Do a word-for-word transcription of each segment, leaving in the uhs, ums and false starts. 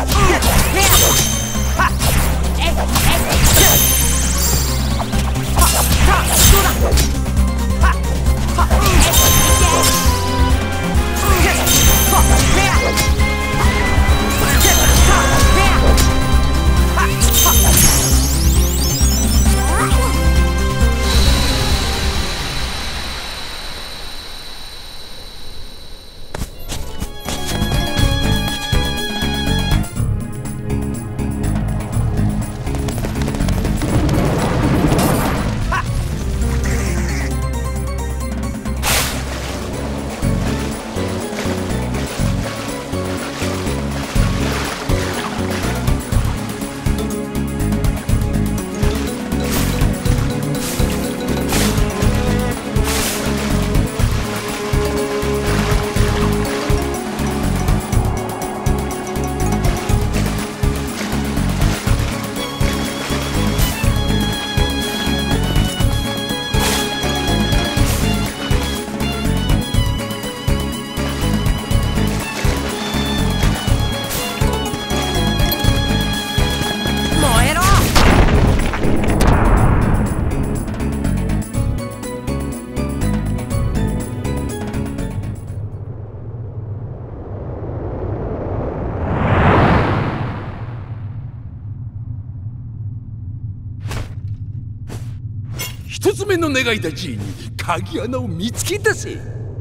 一つ目の願いたちに鍵穴を見つけたぜ。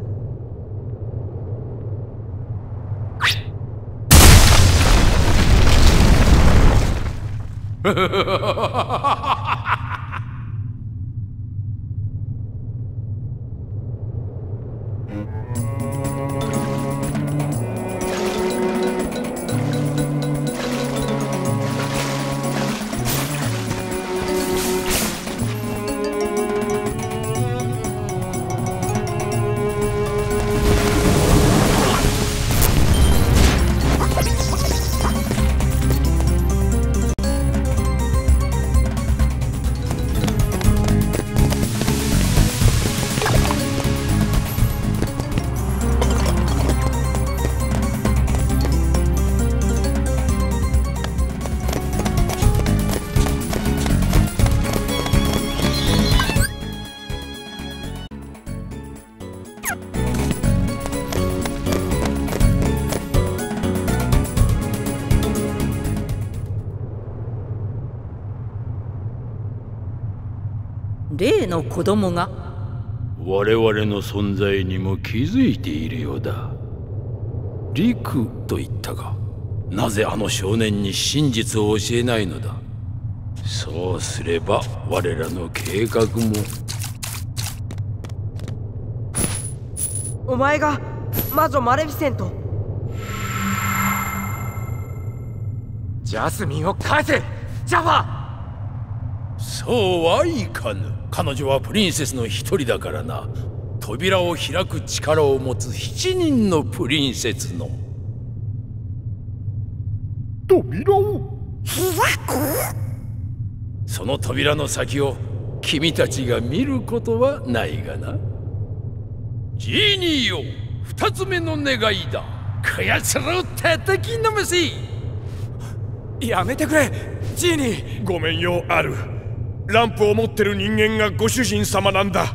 例の子供が我々の存在にも気づいているようだ。リクと言ったが、なぜあの少年に真実を教えないのだ。そうすれば我らの計画も。 お前が魔女マレフィセント。 ジャスミンを返せ、ジャファ。 そうはいかぬ。彼女はプリンセスの一人だからな。扉を開く力を持つ七人のプリンセスの扉を開く。その扉の先を君たちが見ることはないがな。ジーニーよ、二つ目の願いだ。こやつらを叩きのめせ。 やめてくれ、ジーニー。 ごめんよ、アル。ランプを持ってる人間がご主人様なんだ。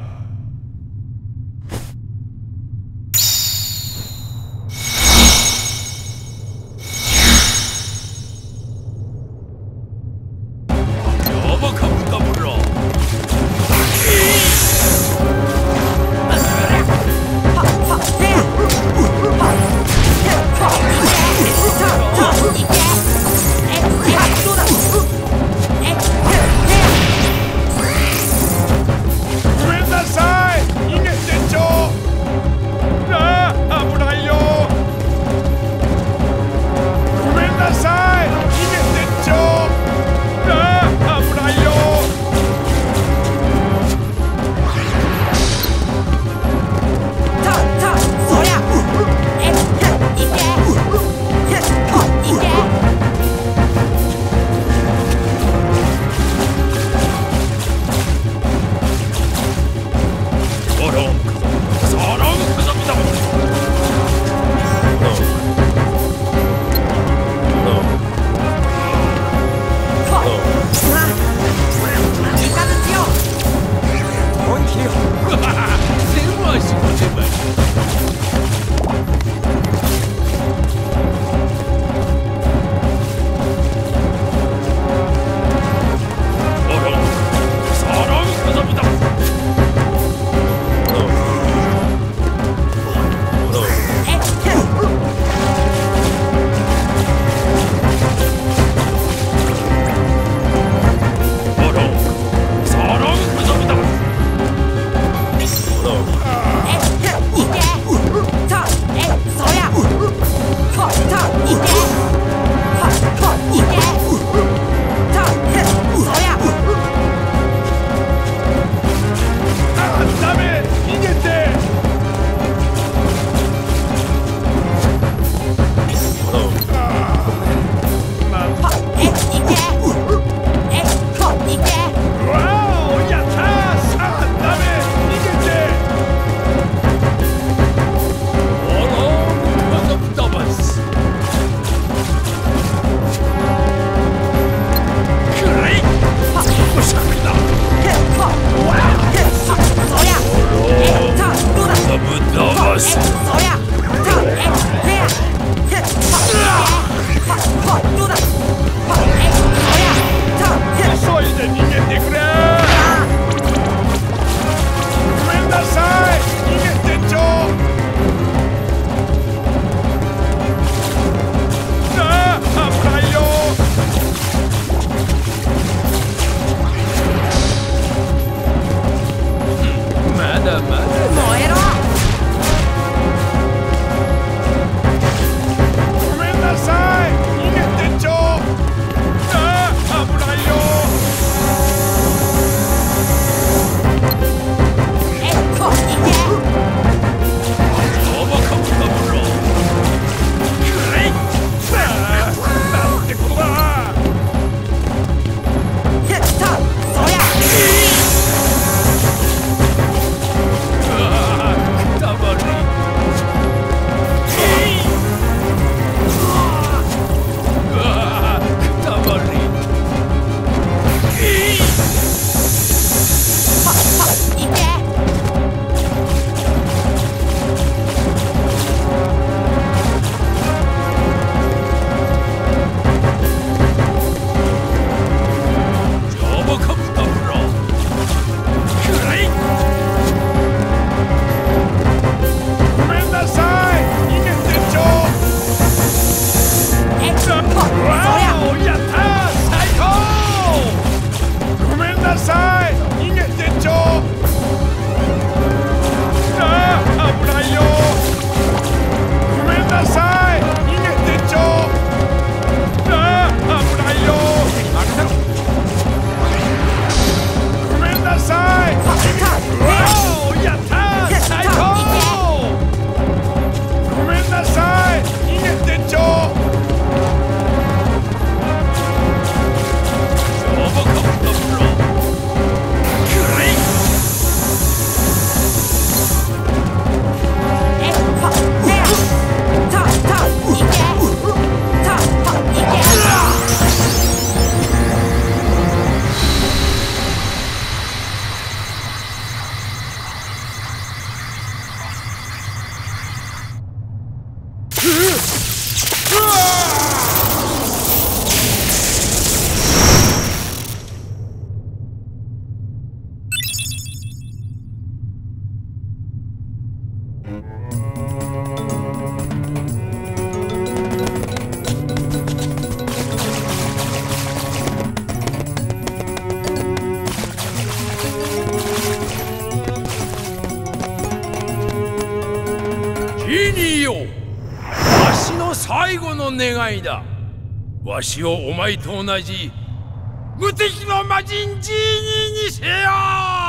わしをお前と同じ無敵の魔人ジーニーにせよ。